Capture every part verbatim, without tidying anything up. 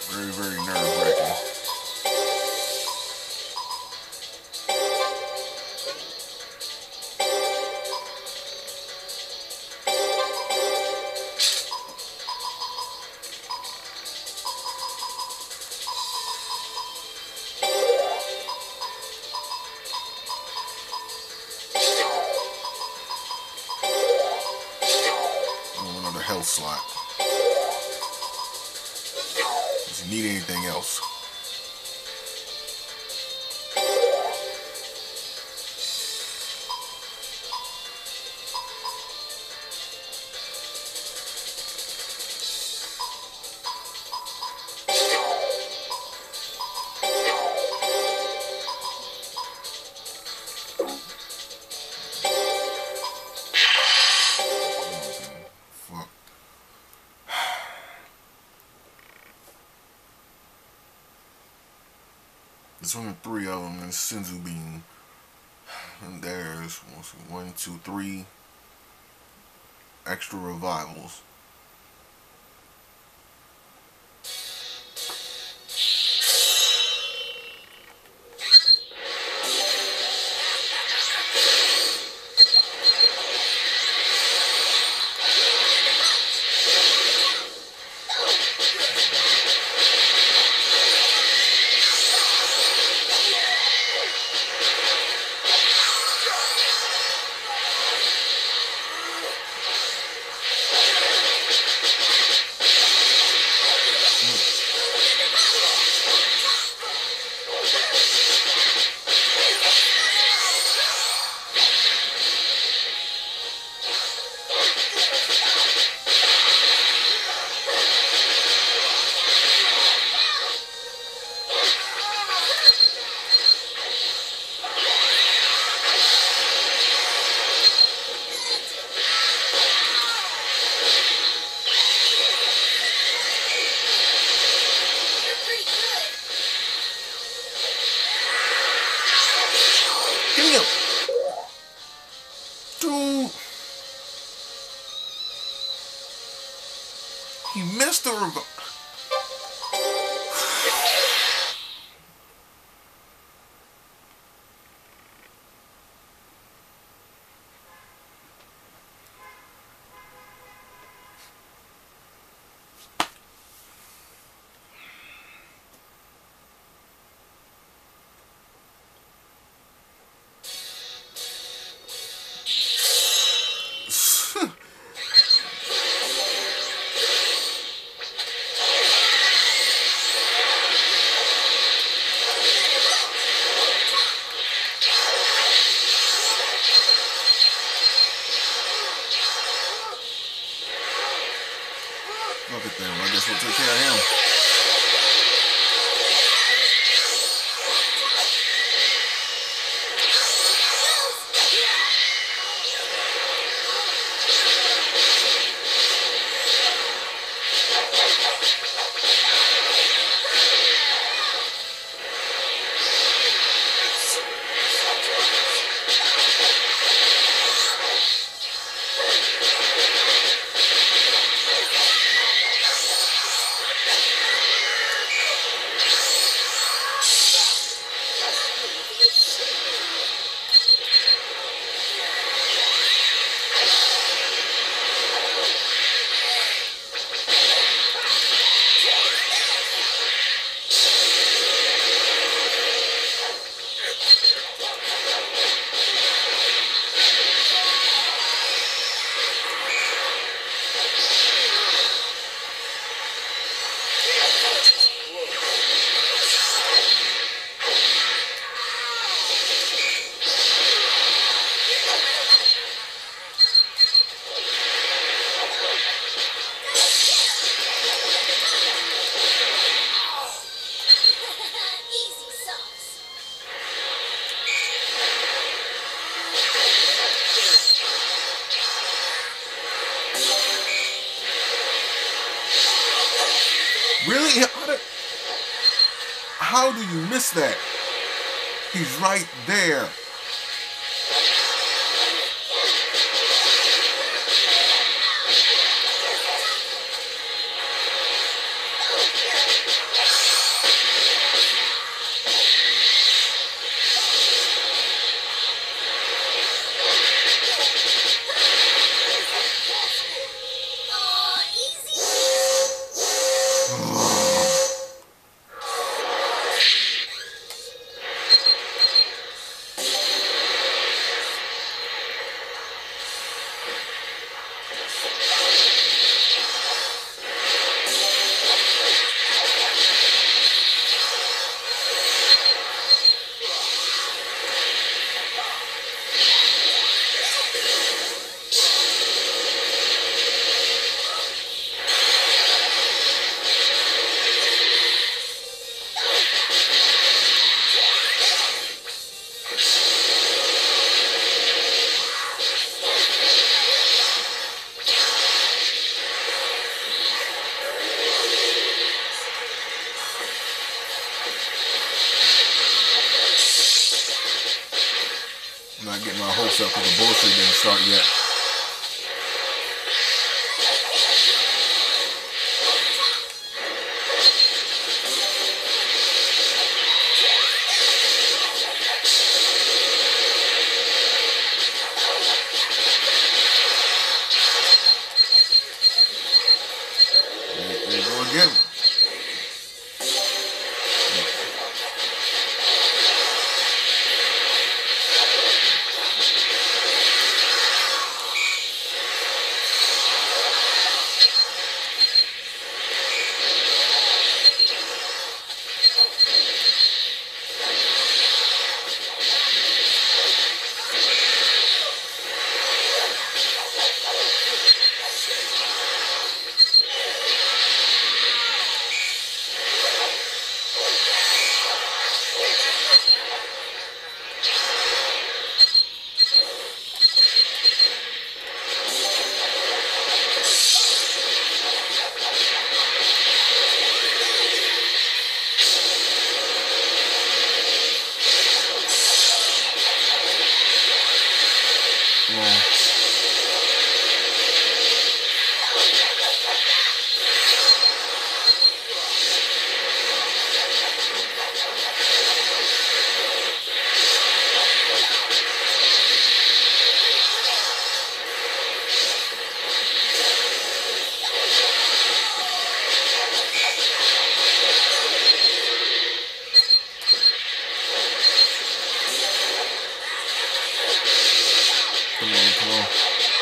Very, very nerve wracking. Oh, another health slot. Does he need anything else? Fuck. There's only three of them in Senzu Bean. And there's one, two, three extra revivals. Damn! Dude! He missed the rev- Look at them. I guess we'll take care of him. Really? How do, how do you miss that? He's right there. pops up because the bullshit didn't start yet. There you go again. Come on, come on.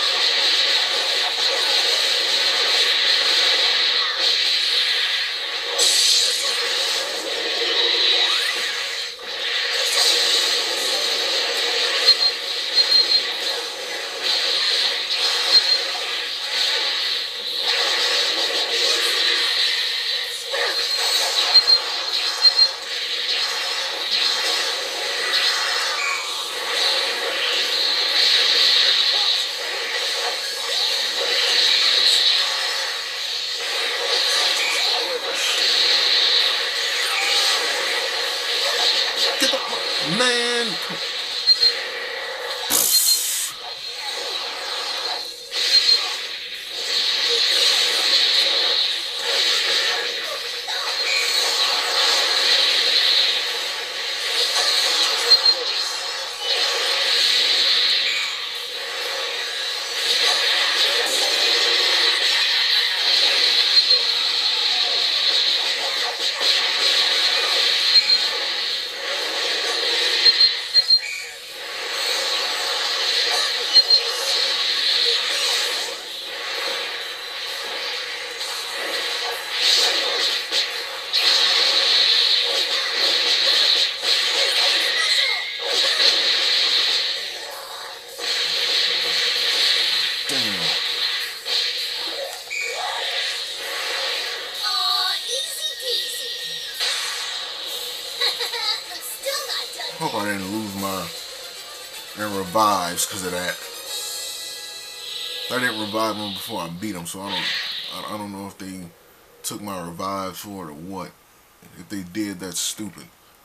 Man. Hope I didn't lose my and revives because of that. I didn't revive him before I beat him, so I don't I don't know if they took my revives for it or what. If they did, that's stupid.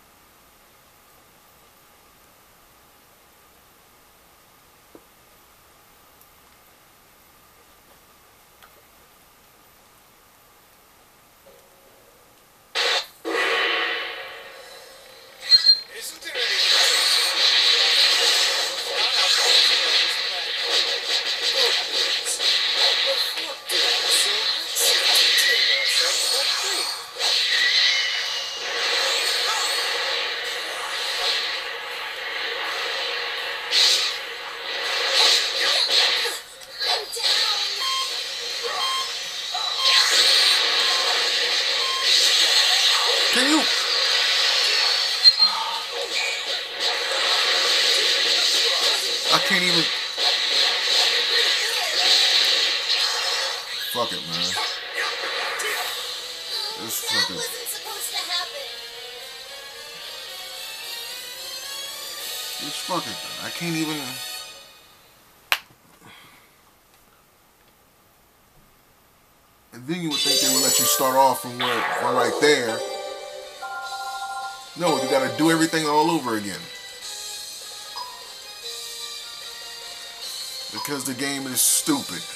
Can you? I can't even. Fuck it, man. This fucking. This fucking. I can't even. And then you would think they would let you start off from where, from right there. No, you gotta do everything all over again. Because the game is stupid.